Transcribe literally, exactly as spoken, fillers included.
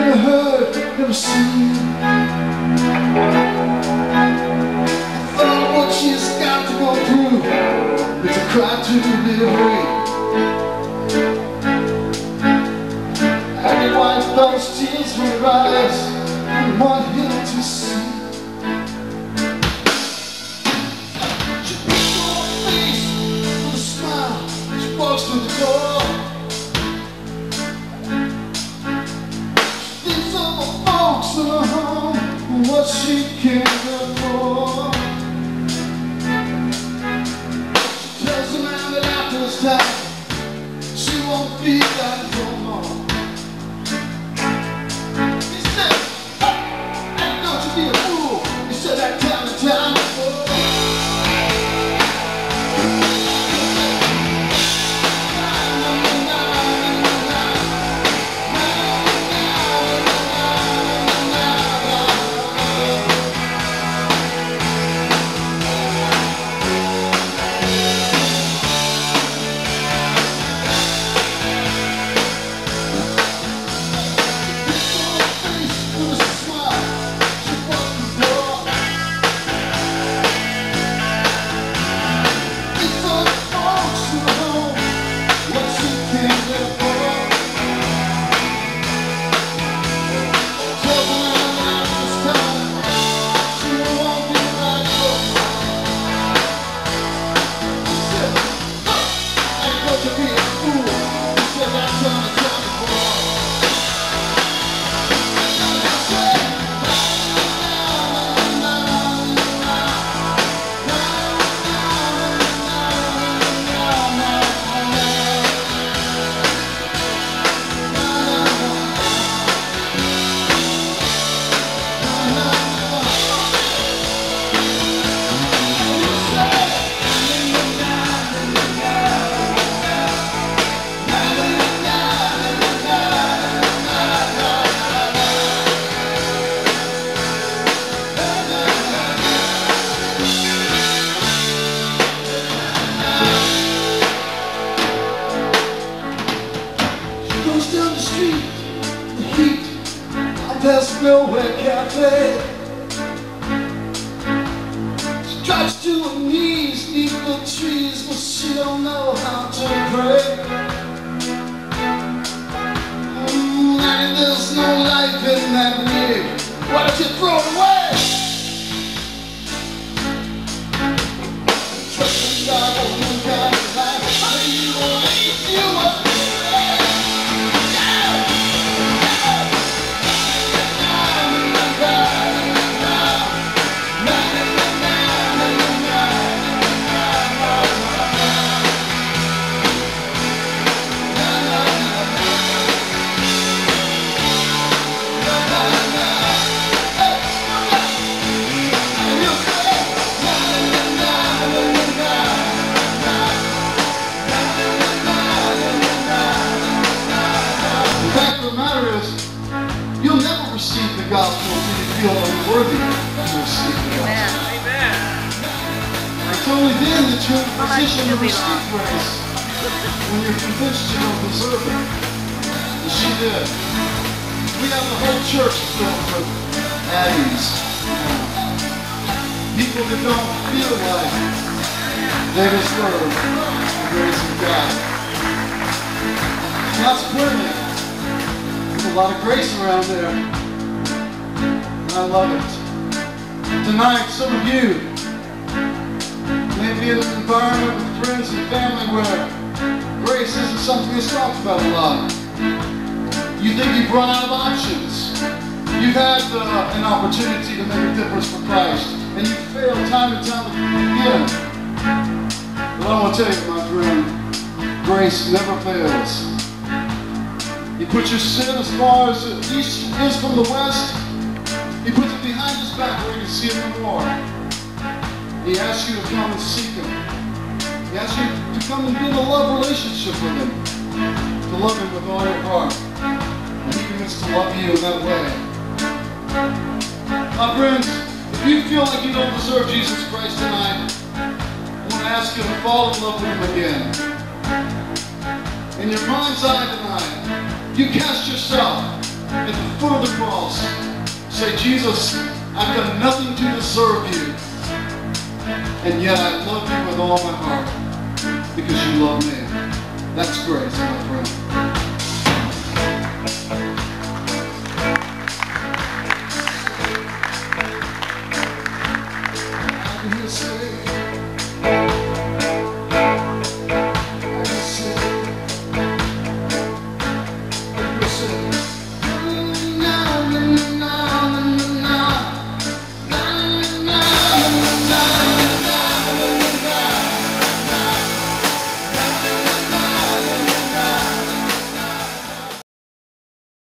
never heard, never seen. I thought what she's got to go through, it's a cry to be free. I can wipe those tears from her eyes and want him to see. She puts on her face with a smile, she walks through the door. She thinks of her folks in her home and what she can't afford. She tells the man that after this time she won't be back no more. There's nowhere cafe. She drops to her knees neath the trees, but she don't know how to pray. Mm, and there's no life in that wig. Why don't you throw it away? Trust in God, oh God, I you will leave you up. You'll never receive the gospel until you feel unworthy to receive the gospel. Amen. It's only then that you're in a position to receive grace, when you're convinced you don't deserve it. And she did. We have the whole church filled with Addeys. People that don't feel like they deserve the grace of God. And that's brilliant. There's a lot of grace around there, and I love it. Tonight, some of you may be in an environment with friends and family where grace isn't something that's talked about a lot. You think you've run out of options. You've had uh, an opportunity to make a difference for Christ, and you've failed time and time again. But I want to tell you, my friend, grace never fails. He puts your sin as far as the east is from the west. He puts it behind his back where you can see it no more. He asks you to come and seek him. He asks you to come and be in a love relationship with him. To love him with all your heart. And he commits to love you in that way. My friends, if you feel like you don't deserve Jesus Christ tonight, I want to ask you to fall in love with him again. In your mind's eye tonight, you cast yourself at the foot of the cross, say, Jesus, I've done nothing to deserve you, and yet I love you with all my heart because you love me. That's grace, my friend.